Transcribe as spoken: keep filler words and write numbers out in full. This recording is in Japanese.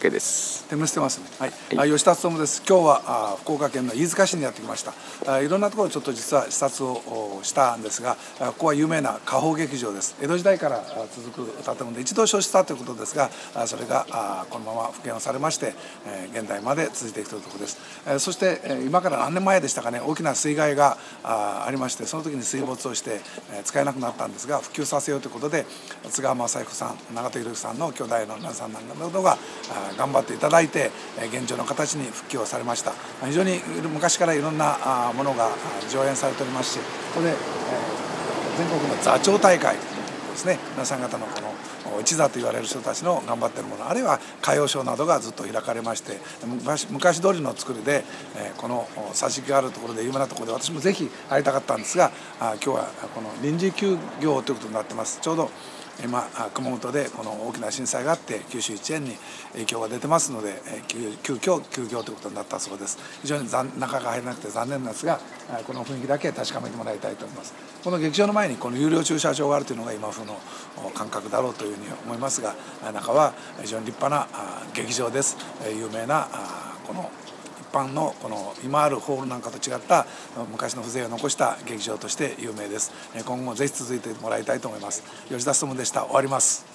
OK です。 点滅してますね。はい。 はい、 吉田勉です。今日はあ福岡県の飯塚市にやってきました。あいろんなところちょっと実は視察をしたんですが、あここは有名な花宝劇場です。江戸時代から続く建物で一度消失したということですが、あそれがあこのまま復元をされまして、えー、現代まで続いていくというところです。えー、そして、えー、今から何年前でしたかね、大きな水害があありまして、その時に水没をして、えー、使えなくなったんですが、復旧させようということで津川雅彦さん、長門裕之さんの兄弟の皆さんなどが頑張っていただいて現状の形に復旧をされました。非常に昔からいろんなものが上演されておりますし、ここで全国の座長大会ですね、皆さん方のこの一座と言われる人たちの頑張っているもの、あるいは歌謡ショーなどがずっと開かれまして、昔, 昔通りの作りでこの桟敷があるところで有名なところで私もぜひ入りたかったんですが、今日はこの臨時休業ということになってます。ちょうど今熊本でこの大きな震災があって九州一円に影響が出てますので、急遽休業ということになったそうです。非常に中が入らなくて残念なんですが、この雰囲気だけ確かめてもらいたいと思います。この劇場の前にこの有料駐車場があるというのが今風の感覚だろうというふうに思いますが、中は非常に立派な劇場です。有名なこの一般のこの今あるホールなんかと違った昔の風情を残した劇場として有名です。今後もぜひ続いてもらいたいと思います。吉田勉でした。終わります。